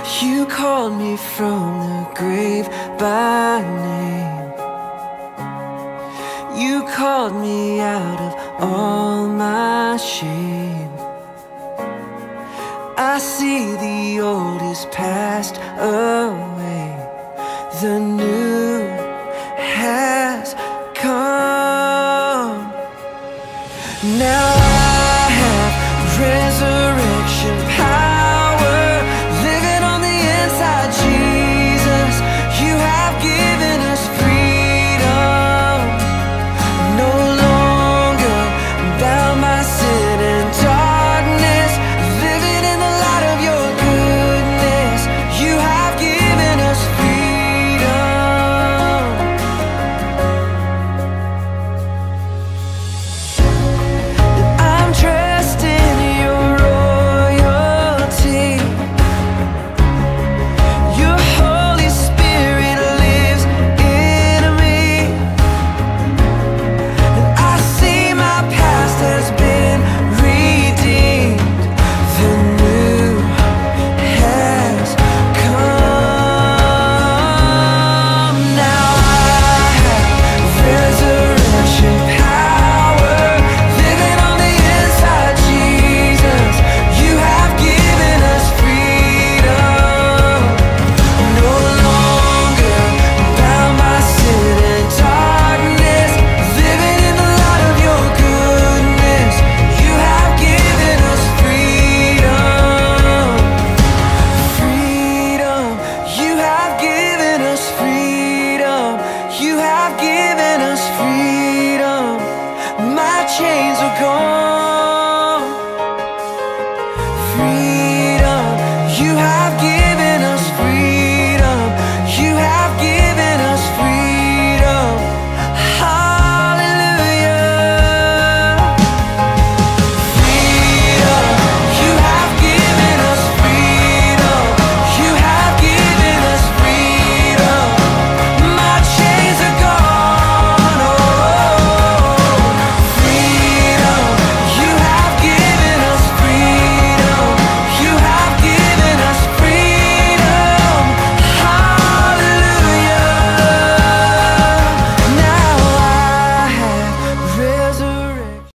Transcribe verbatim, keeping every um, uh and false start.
You called me from the grave by name. You called me out of all my shame. I see the old is passed away, the new has come. Now